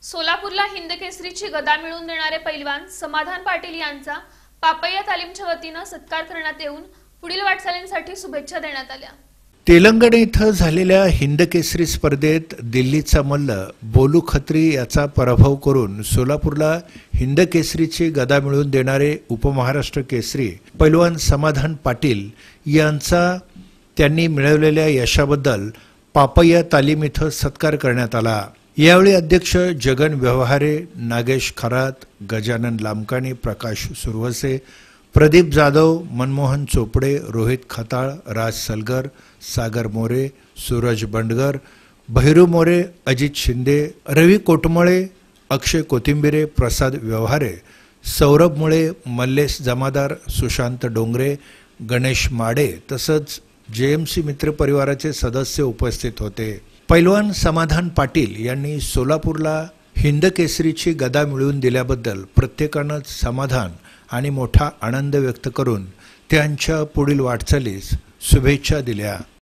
सोलापूरला हिंदकेसरीची गदा मिळवून देणारे पैलवान समाधान पाटील यांचा पापय्या तालीमच्या वतीने सत्कार करण्यात येऊन पुढील वाटचालींसाठी शुभेच्छा देण्यात आल्या। तेलंगणा इथं झालेल्या हिंदकेसरी स्पर्धेत दिल्लीचा मल्ल बोलू खत्री याचा पराभव करून सोलापूरला हिंदकेसरीची गदा मिळवून देणारे उपमहाराष्ट्र केसरी पैलवान समाधान पाटील यांचा त्यांनी मिळवलेल्या यशाबद्दल पापय्या तालीम इथं सत्कार करण्यात आला। यावेळी अध्यक्ष जगन व्यवहारे, नागेश खरात, गजानन लामकाणी, प्रकाश सुरवसे, प्रदीप जाधव, मनमोहन चोपडे, रोहित खताळ, राज सलगर, सागर मोरे, सूरज बंडगर, भैरू मोरे, अजित शिंदे, रवी कोटमळे, अक्षय कोथिंबिरे, प्रसाद व्यवहारे, सौरभ मुळे, मल्लेश जमादार, सुशांत डोंगरे, गणेश माडे तसंच जेएमसी मित्र परिवाराचे सदस्य उपस्थित होते। पैलवान समाधान पाटील यांनी सोलापूरला हिंदकेसरीची गदा मिळवून दिल्याबद्दल प्रत्येकानं समाधान आणि मोठा आनंद व्यक्त करून त्यांच्या पुढील वाटचालीस शुभेच्छा दिल्या।